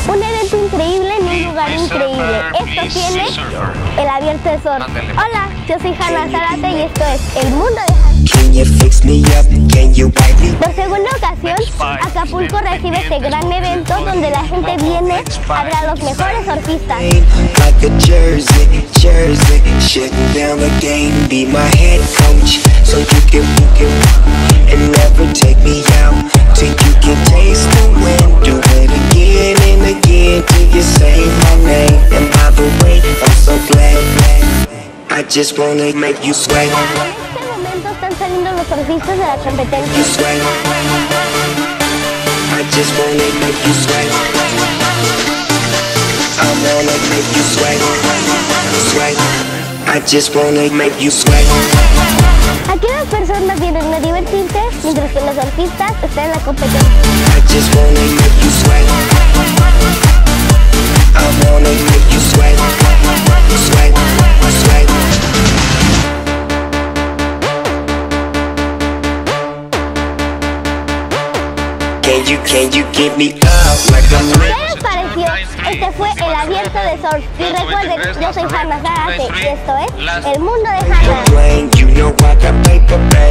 Un evento increíble en un lugar increíble. Esto tiene el abierto de surf. Hola, yo soy Hannah Zárate y esto es El Mundo de Hannah. Por segunda ocasión, Acapulco recibe este gran evento donde la gente viene a ver a los mejores surfistas. I just wanna make you sweat. En este momento están saliendo los surfistas de la competencia. You sweat. I just wanna make you sweat. I wanna make you sweat. Sweat. I just wanna make you sweat. Aquí las personas vienen a divertirse mientras que los surfistas están en la competencia. I just wanna make you sweat. I wanna make you sweat. Sweat. Sweat. Can you get me up like I'm ¿Qué les pareció? Este fue el abierto de surf. Y recuerden, yo soy Hannah Zárate y esto es El Mundo de Hannah. You know I got paper, baby.